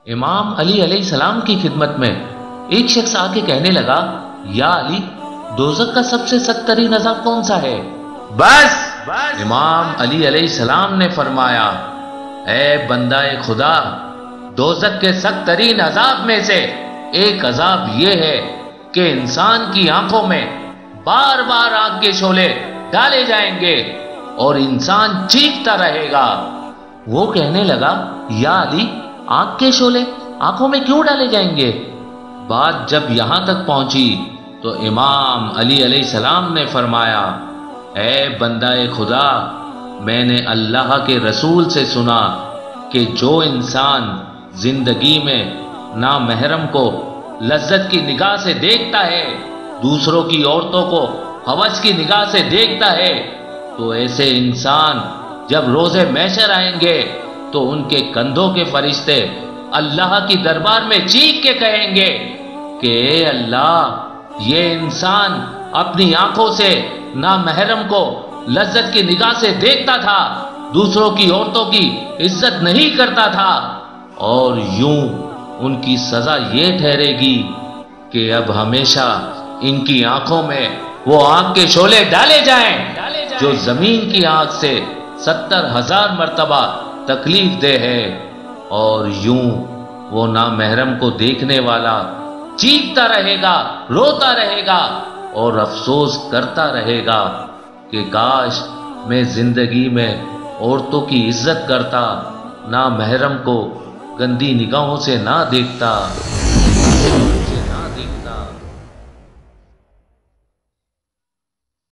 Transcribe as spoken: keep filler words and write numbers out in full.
امام علی علیہ السلام کی خدمت میں ایک شخص آ کے کہنے لگا، یا علی، دوزخ کا سب سے سخت ترین عذاب کون سا ہے؟ بس امام علی علیہ السلام نے فرمایا، اے بندہ خدا، دوزخ کے سخت ترین عذاب میں سے ایک عذاب یہ ہے کہ انسان کی آنکھوں میں بار بار آگ کے شعلے ڈالے جائیں گے اور انسان چیختا رہے گا۔ وہ کہنے لگا، یا علی، آگ کے شعلے آنکھوں میں کیوں ڈالے جائیں گے؟ بات جب یہاں تک پہنچی تو امام علی علیہ السلام نے فرمایا، اے بندہ خدا، میں نے اللہ کے رسول سے سنا کہ جو انسان زندگی میں نامحرم کو لذت کی نگاہ سے دیکھتا ہے، دوسروں کی عورتوں کو ہوس کی نگاہ سے دیکھتا ہے، تو ایسے انسان جب روز محشر آئیں گے تو ان کے کندھوں کے فرشتے اللہ کی دربار میں چیخ کے کہیں گے کہ اے اللہ، یہ انسان اپنی آنکھوں سے نامحرم کو لذت کی نگاہ سے دیکھتا تھا، دوسروں کی عورتوں کی عزت نہیں کرتا تھا، اور یوں ان کی سزا یہ ٹھہرے گی کہ اب ہمیشہ ان کی آنکھوں میں وہ آگ کے شعلے ڈالے جائیں جو زمین کی آگ سے ستر ہزار مرتبہ تکلیف دہ ہے، اور یوں وہ نامحرم کو دیکھنے والا چیختا رہے گا، روتا رہے گا اور افسوس کرتا رہے گا کہ کاش میں زندگی میں عورتوں کی عزت کرتا، نامحرم کو گندی نگاہوں سے نہ دیکھتا۔